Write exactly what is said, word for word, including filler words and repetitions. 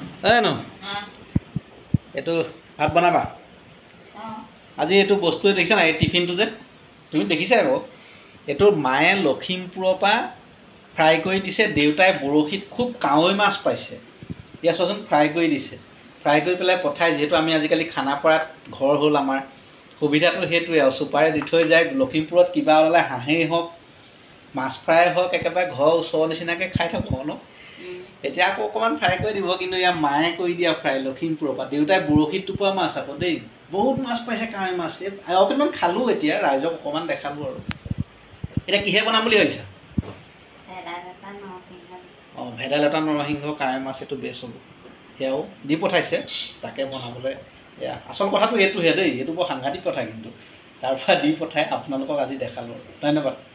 এই ন এইটো ভাত বনাবা আজি এইটো বস্তু দেখিছা নাই এই টিফিনটো যে তুমি দেখিছাই বাৰু এইটো মায়ে লখিমপুৰৰ পৰা ফ্ৰাই কৰি দিছে দেউতাই বৰশীত খুব কাৱৈ মাছ পাইছে ইয়াত চোৱাচোন ফ্ৰাই কৰি দিছে ফ্ৰাই কৰি পেলাই পঠাই যিহেতু আমি আজিকালি খানাপাৰাত ঘৰ হ'ল আমাৰ সুবিধাটো সেইটোৱে আৰু চুপাৰে দি থৈ যায় লখিমপুৰত কিবা ওলালে হাঁহেই হওক মাছ ফ্ৰাই হওক একেবাৰে ঘৰৰ ওচৰৰ নিচিনাকৈ খাই থাকোঁ ন এতিয়া আকৌ অকণমান ফ্ৰাই কৰি দিব কিন্তু ইয়াৰ মায়ে কৰি দিয়া ফ্ৰাই লখিমপুৰৰ পৰা দেউতাই বৰশীত টোপোৱা মাছ আকৌ দেই বহুত মাছ পাইছে কাৱৈ মাছ এই অকণমান খালোঁ এতিয়া ৰাইজক অকণমান দেখালোঁ আৰু এতিয়া কিহে বনাম বুলি ভাবিছা অঁ ভেদাইলতা নৰসিংহ কাৱৈ মাছ এইটো বেষ্ট হ'ব সেয়াও দি পঠাইছে তাকে বনাবলৈ এয়া আচল কথাটো এইটোহে দেই এইটো বৰ সাংঘাতিক কথা কিন্তু তাৰ পৰা দি পঠাই আপোনালোকক আজি দেখালোঁ আৰু ধন্যবাদ।